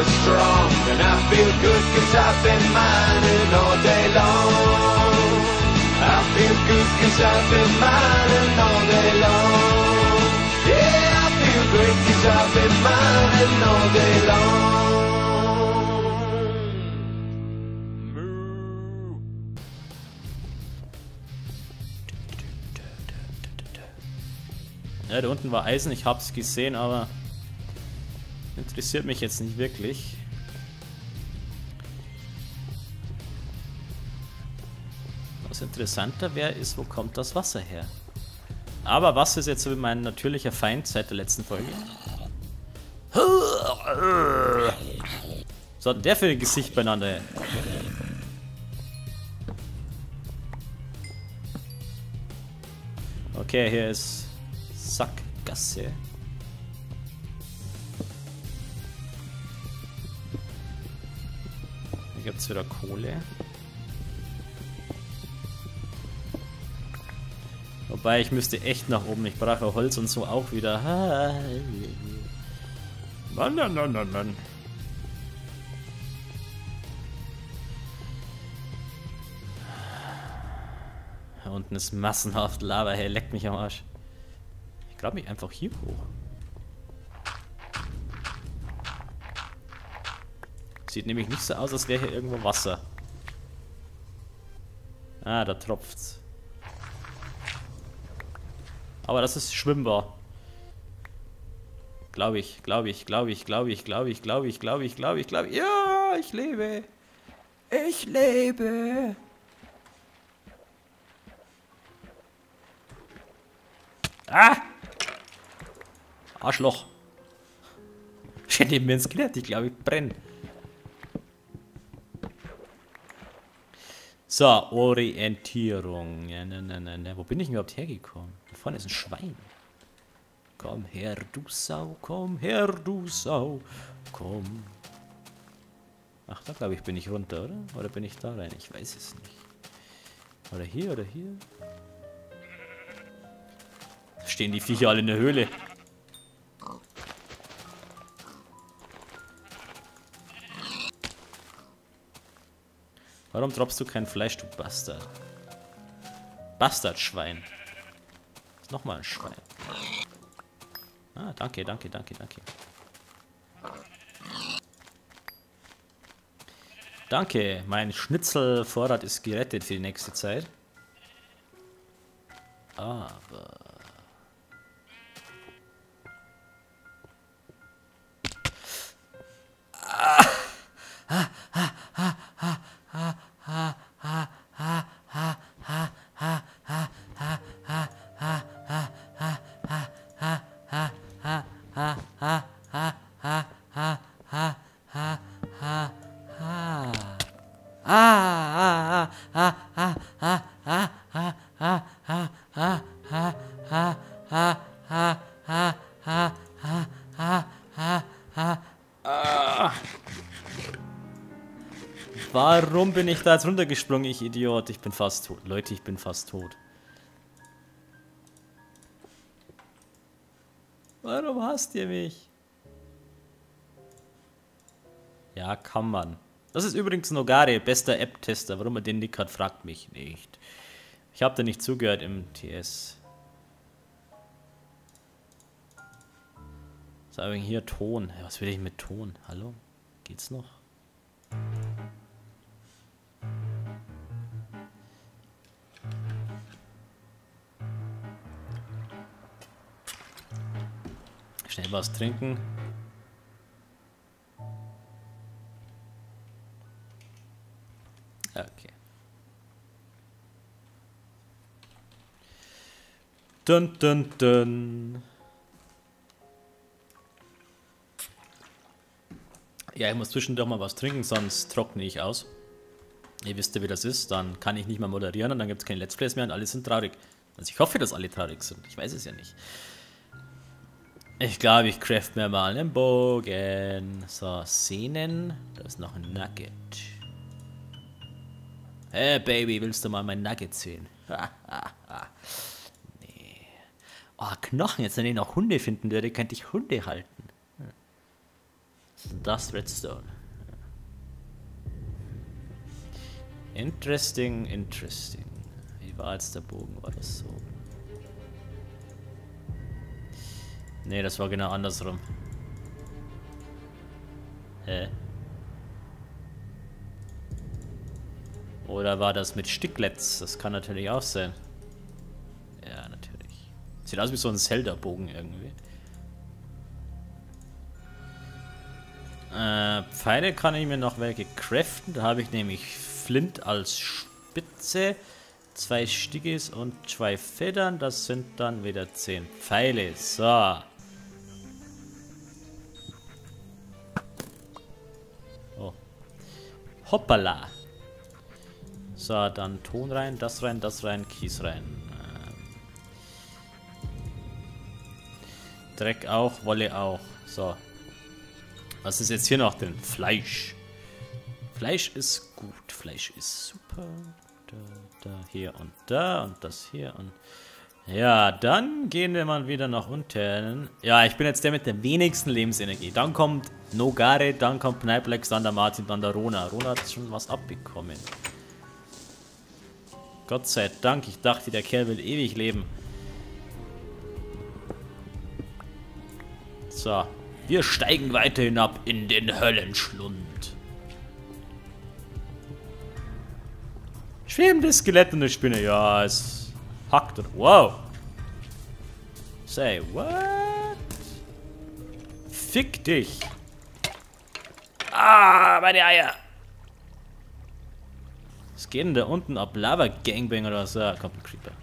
strong. And I feel good 'cause I've been mining all day long. I feel good 'cause I've been mining all day long. Yeah, I feel great 'cause I've been mining all day long. Ja, da unten war Eisen, ich hab's gesehen, aber interessiert mich jetzt nicht wirklich. Was interessanter wäre, ist, wo kommt das Wasser her? Aber Wasser ist jetzt so mein natürlicher Feind seit der letzten Folge. Was hat denn der für ein Gesicht beieinander? Okay, hier ist Sackgasse. Hier gibt es wieder Kohle. Wobei, ich müsste echt nach oben. Ich brauche Holz und so auch wieder. Mann, Mann, Mann, Mann, Mann. Da unten ist massenhaft Lava. Hey, leckt mich am Arsch. Ich glaube mich einfach hier hoch. Sieht nämlich nicht so aus, als wäre hier irgendwo Wasser. Ah, da tropft's. Aber das ist schwimmbar. Glaube ich. Ja, ich lebe. Ich lebe. Ah! Arschloch. Steht neben mir ins Skelett, ich glaube, ich brenne. So, Orientierung. Ja, ne. Wo bin ich denn überhaupt hergekommen? Da vorne ist ein Schwein. Komm her, du Sau, komm her, du Sau, komm. Ach, da glaube ich, bin ich runter, oder? Oder bin ich da rein? Ich weiß es nicht. Oder hier, oder hier? Da stehen die Viecher alle in der Höhle. Warum droppst du kein Fleisch, du Bastard? Bastardschwein. Nochmal ein Schwein. Ah, danke. Danke, mein Schnitzelvorrat ist gerettet für die nächste Zeit. Aber... Warum bin ich da jetzt runtergesprungen, ich Idiot? Ich bin fast tot. Leute, ich bin fast tot. Warum hasst ihr mich? Ja, kann man. Das ist übrigens Nogare, bester App-Tester. Warum er den Nick hat, fragt mich nicht. Ich habe da nicht zugehört im TS. Sagen wir hier Ton. Was will ich mit Ton? Hallo? Geht's noch? Schnell was trinken. Okay. Dun, dun, dun. Ja, ich muss zwischendurch mal was trinken, sonst trockne ich aus. Ihr wisst ja, wie das ist. Dann kann ich nicht mehr moderieren und dann gibt es keine Let's Plays mehr und alle sind traurig. Also ich hoffe, dass alle traurig sind. Ich weiß es ja nicht. Ich glaube, ich craft mir mal einen Bogen. So, Szenen. Da ist noch ein Nugget. Hey, Baby, willst du mal mein Nugget sehen? Nee. Oh, Knochen. Jetzt, wenn ich noch Hunde finden würde, könnte ich Hunde halten. Das Redstone. Interesting, interesting. Wie war jetzt der Bogen? War das so? Nee, das war genau andersrum. Hä? Oder war das mit Sticklets? Das kann natürlich auch sein. Ja, natürlich. Sieht aus wie so ein Zelda-Bogen irgendwie. Pfeile kann ich mir noch welche craften. Da habe ich nämlich Flint als Spitze, 2 Stickis und 2 Federn. Das sind dann wieder 10 Pfeile. So. Oh. Hoppala. So, dann Ton rein, das rein, Kies rein. Dreck auch, Wolle auch. So. Was ist jetzt hier noch drin? Fleisch. Fleisch ist gut. Fleisch ist super. Da, hier und da und das hier und... Ja, dann gehen wir mal wieder nach unten. Ja, ich bin jetzt der mit der wenigsten Lebensenergie. Dann kommt Nogare, dann kommt Knipelex, dann der Martin, dann der Rona. Rona hat schon was abbekommen. Gott sei Dank, ich dachte, der Kerl will ewig leben. So. Wir steigen weiter hinab in den Höllenschlund. Schwebendes Skelett und eine Spinne. Ja, es hackt und... Wow. Say what? Fick dich. Ah, meine Eier. Was geht denn da unten ab? Lava Gangbang oder was? Da kommt ein Creeper.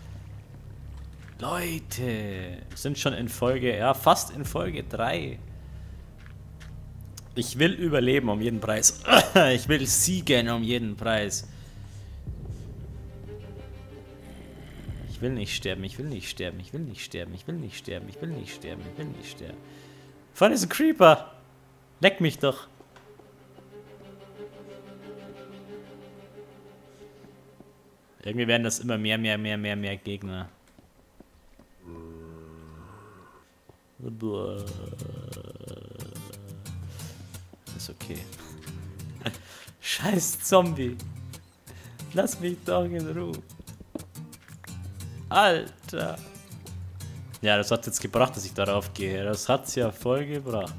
Leute, wir sind schon in Folge, ja, fast in Folge 3. Ich will überleben um jeden Preis. Ich will siegen um jeden Preis. Ich will nicht sterben, ich will nicht sterben, ich will nicht sterben, ich will nicht sterben, ich will nicht sterben, ich will nicht sterben. Vorne ist ein Creeper. Leck mich doch. Irgendwie werden das immer mehr Gegner. Ist okay. Scheiß Zombie. Lass mich doch in Ruhe. Alter. Ja, das hat jetzt gebracht, dass ich darauf gehe. Das hat's ja voll gebracht.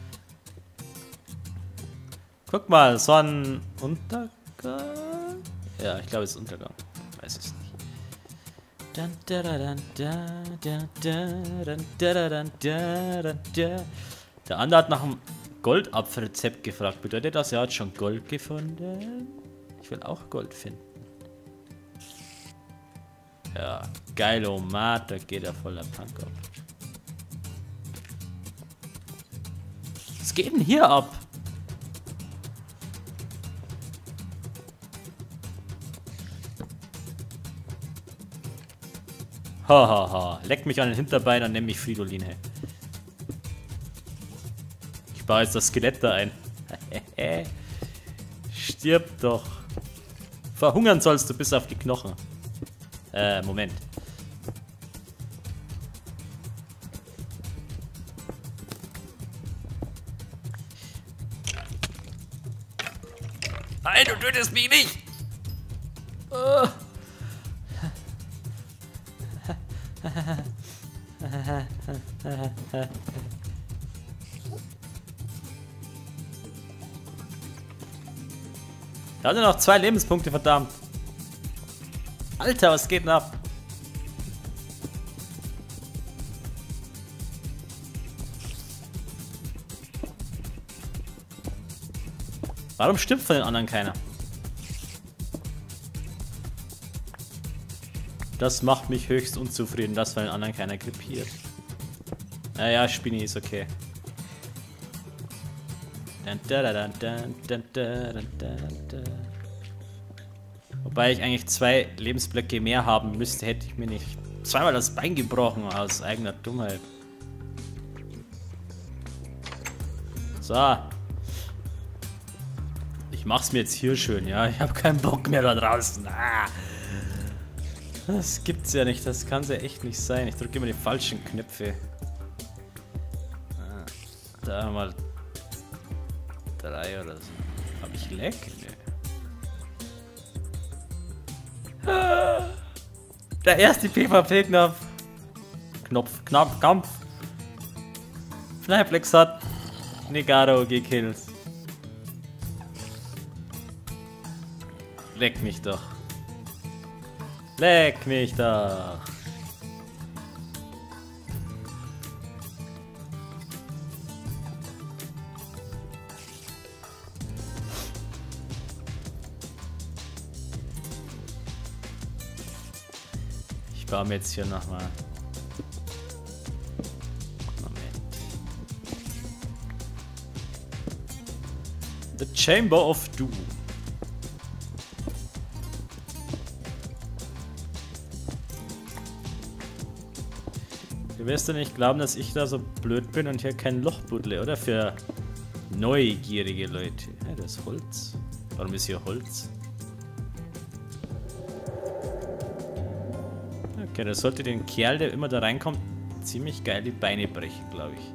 Guck mal, Sonnenuntergang. Ja, ich glaube, es ist Untergang. Weiß es nicht. Der andere hat nach einem Goldapfelrezept gefragt. Bedeutet das, er hat schon Gold gefunden? Ich will auch Gold finden. Ja, Geilomat, da geht er voller Punk ab. Was geht denn hier ab? Hahaha, leck mich an den Hinterbein und nenn mich Fridolin, hey. Ich baue jetzt das Skelett da ein. Stirb doch. Verhungern sollst du bis auf die Knochen. Moment. Nein, du tötest mich nicht! Oh. Da sind noch 2 Lebenspunkte, verdammt. Alter, was geht denn ab? Warum stimmt von den anderen keiner? Das macht mich höchst unzufrieden, dass von den anderen keiner krepiert. Naja, Spinni ist okay. Wobei ich eigentlich 2 Lebensblöcke mehr haben müsste, hätte ich mir nicht zweimal das Bein gebrochen aus eigener Dummheit. So. Ich mach's mir jetzt hier schön, ja. Ich habe keinen Bock mehr da draußen. Ah. Das gibt's ja nicht, das kann's ja echt nicht sein. Ich drücke immer die falschen Knöpfe. Da mal 3 oder so. Hab ich Leck? Nee. Der erste PvP-Knopf. Kampf. Flyplex hat Negado gekillt. Leck mich doch. Leck mich doch. Ich baue mir jetzt hier nochmal. Moment. The Chamber of Doom. Du wirst ja nicht glauben, dass ich da so blöd bin und hier kein Loch buddle, oder? Für neugierige Leute. Ja, das ist Holz. Warum ist hier Holz? Okay, das sollte den Kerl, der immer da reinkommt, ziemlich geil die Beine brechen, glaube ich.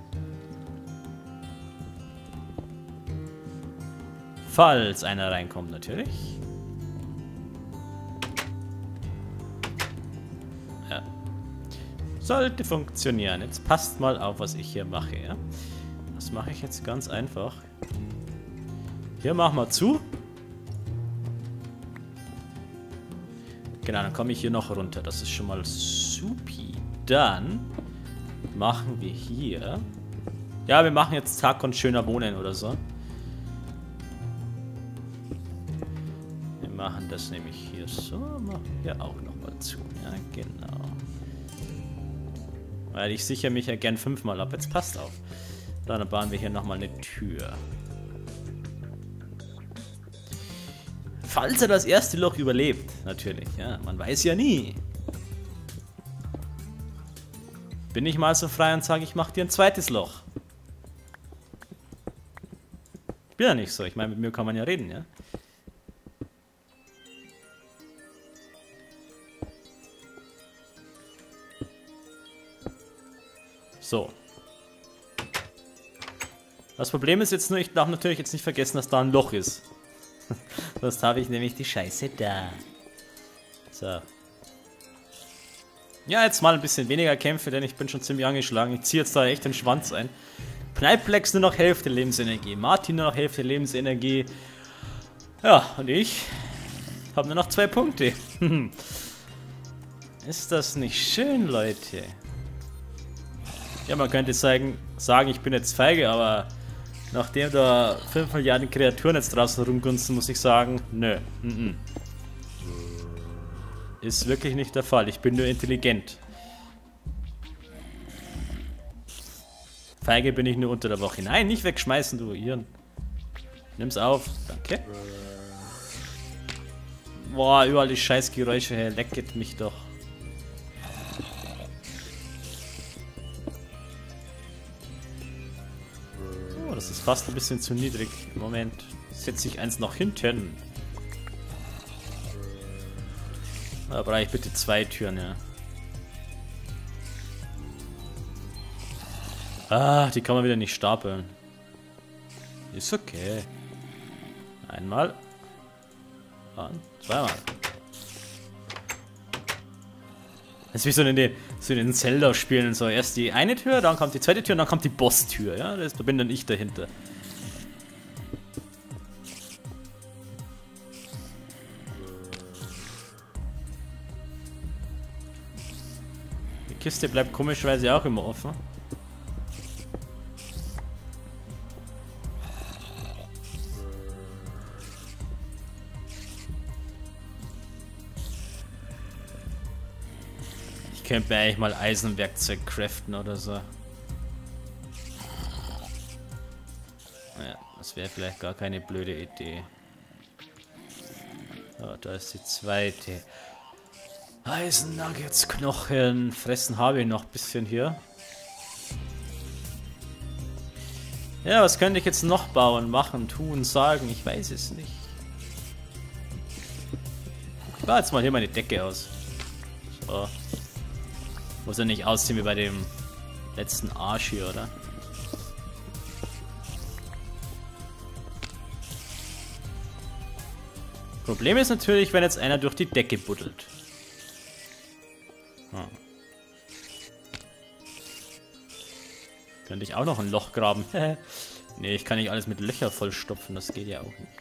Falls einer reinkommt, natürlich. Ja. Sollte funktionieren. Jetzt passt mal auf, was ich hier mache, ja? Das mache ich jetzt ganz einfach. Hier machen wir zu. Genau, dann komme ich hier noch runter. Das ist schon mal supi. Dann machen wir hier... Ja, wir machen jetzt Tag und schöner Wohnen oder so. Wir machen das nämlich hier so. Machen wir auch nochmal zu. Ja, genau. Weil ich sichere mich ja gern 5-mal ab. Jetzt passt auf. Dann bauen wir hier nochmal eine Tür. Falls er das erste Loch überlebt, natürlich. Ja, man weiß ja nie. Bin ich mal so frei und sage, ich mache dir ein zweites Loch. Ich bin ja nicht so. Ich meine, mit mir kann man ja reden, ja. So. Das Problem ist jetzt nur, ich darf natürlich jetzt nicht vergessen, dass da ein Loch ist. Sonst habe ich nämlich die Scheiße da. So. Ja, jetzt mal ein bisschen weniger Kämpfe, denn ich bin schon ziemlich angeschlagen. Ich ziehe jetzt da echt den Schwanz ein. Pneiplex nur noch Hälfte Lebensenergie. Martin nur noch Hälfte Lebensenergie. Ja, und ich habe nur noch 2 Punkte. Ist das nicht schön, Leute? Ja, man könnte sagen, ich bin jetzt feige, aber nachdem da 5 Milliarden Kreaturen jetzt draußen rumgunsten, muss ich sagen, nö. Ist wirklich nicht der Fall. Ich bin nur intelligent. Feige bin ich nur unter der Woche. Nein, nicht wegschmeißen, du Iren. Nimm's auf. Danke. Boah, überall die Scheißgeräusche her. Lecket mich doch. Oh, das ist fast ein bisschen zu niedrig. Moment. Setze ich eins noch hinten. Da brauche ich bitte 2 Türen, ja. Ah, die kann man wieder nicht stapeln. Ist okay. Einmal. Und zweimal. Das ist wie so in den Zelda-Spielen. So, erst die eine Tür, dann kommt die zweite Tür und dann kommt die Boss-Tür. Ja, da bin dann ich dahinter. Die Kiste bleibt komischerweise auch immer offen. Ich könnte mir eigentlich mal Eisenwerkzeug craften oder so. Naja, das wäre vielleicht gar keine blöde Idee. Oh, da ist die zweite. Eisennuggets, Knochen, fressen habe ich noch ein bisschen hier. Ja, was könnte ich jetzt noch bauen, machen, tun, sagen? Ich weiß es nicht. Ich baue jetzt mal hier meine Decke aus. So. Muss ja nicht aussehen wie bei dem letzten Arsch hier, oder? Problem ist natürlich, wenn jetzt einer durch die Decke buddelt. Hm. Könnte ich auch noch ein Loch graben. Nee, ich kann nicht alles mit Löcher vollstopfen, das geht ja auch nicht.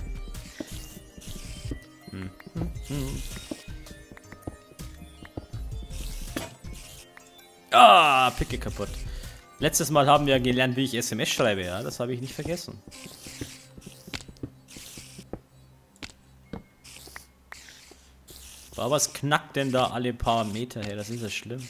Ah, Picke kaputt. Letztes Mal haben wir gelernt, wie ich SMS schreibe, ja, das habe ich nicht vergessen. Aber was knackt denn da alle paar Meter her? Das ist ja schlimm.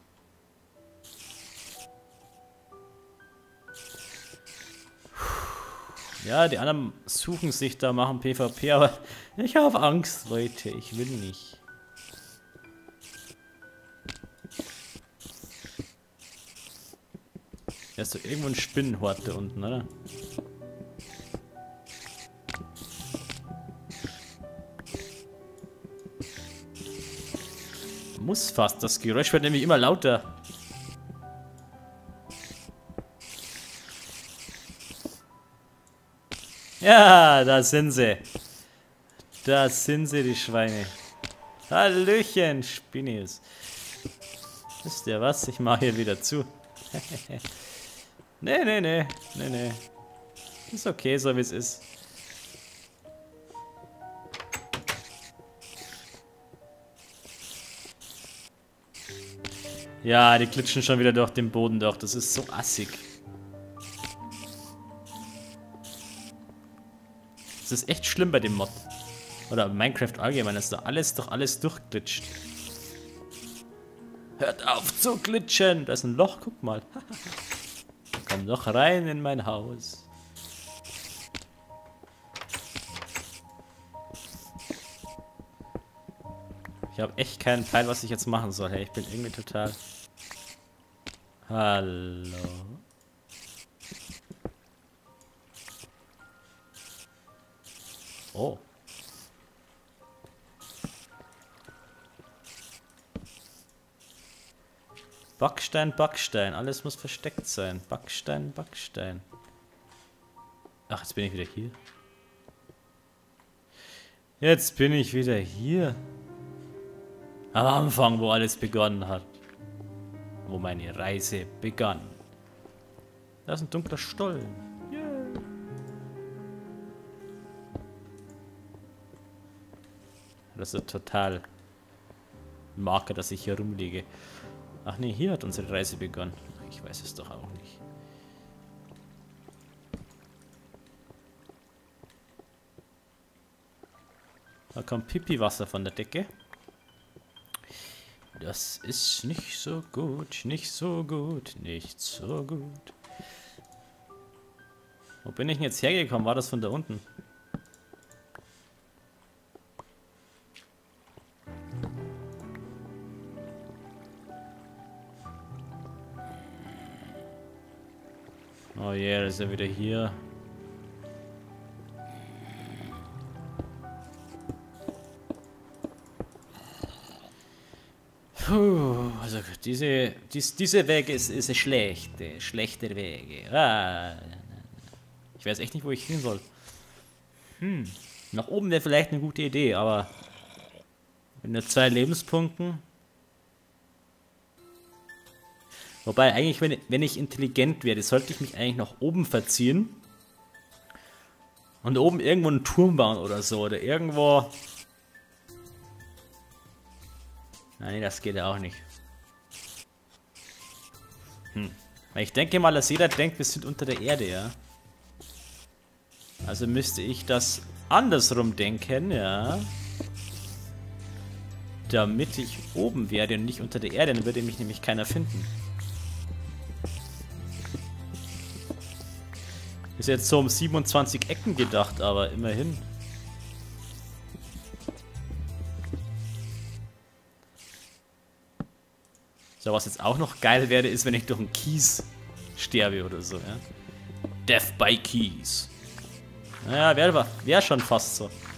Ja, die anderen suchen sich da, machen PvP, aber ich habe Angst, Leute. Ich will nicht. Da ist doch irgendwo ein Spinnenhort da unten, oder? Muss fast. Das Geräusch wird nämlich immer lauter. Ja, da sind sie. Da sind sie, die Schweine. Hallöchen, Spinnis. Wisst ihr was? Ich mache hier wieder zu. Nee. Ist okay, so wie es ist. Ja, die glitschen schon wieder durch den Boden durch. Das ist so assig. Das ist echt schlimm bei dem Mod. Oder Minecraft allgemein, dass da alles durchglitscht. Hört auf zu glitschen! Da ist ein Loch, guck mal. Komm doch rein in mein Haus. Ich habe echt keinen Plan, was ich jetzt machen soll. Hey, ich bin irgendwie total... Hallo? Oh. Backstein, Backstein. Alles muss versteckt sein. Backstein, Backstein. Ach, jetzt bin ich wieder hier. Jetzt bin ich wieder hier. Am Anfang, wo alles begonnen hat. Wo meine Reise begann. Da ist ein dunkler Stollen. Yeah. Das ist total Marker, dass ich hier rumliege. Ach nee, hier hat unsere Reise begonnen. Ich weiß es doch auch nicht. Da kommt Pipi-Wasser von der Decke. Das ist nicht so gut, nicht so gut, nicht so gut. Wo bin ich denn jetzt hergekommen? War das von da unten? Oh yeah, das ist ja wieder hier. Puh, also diese Wege ist schlechte Wege. Ah, ich weiß echt nicht, wo ich hin soll. Nach oben wäre vielleicht eine gute Idee, aber mit nur 2 Lebenspunkten. Wobei eigentlich, wenn ich intelligent werde, sollte ich mich eigentlich nach oben verziehen. Und oben irgendwo einen Turm bauen oder so. Oder irgendwo... Nein, das geht ja auch nicht. Weil ich denke mal, dass jeder denkt, wir sind unter der Erde, ja. Also müsste ich das andersrum denken, ja. Damit ich oben werde und nicht unter der Erde, dann würde mich nämlich keiner finden. Ist jetzt so um 27 Ecken gedacht, aber immerhin. So, was jetzt auch noch geil wäre, ist, wenn ich durch einen Kies sterbe oder so, ja. Death by Keys. Naja, wäre schon fast so.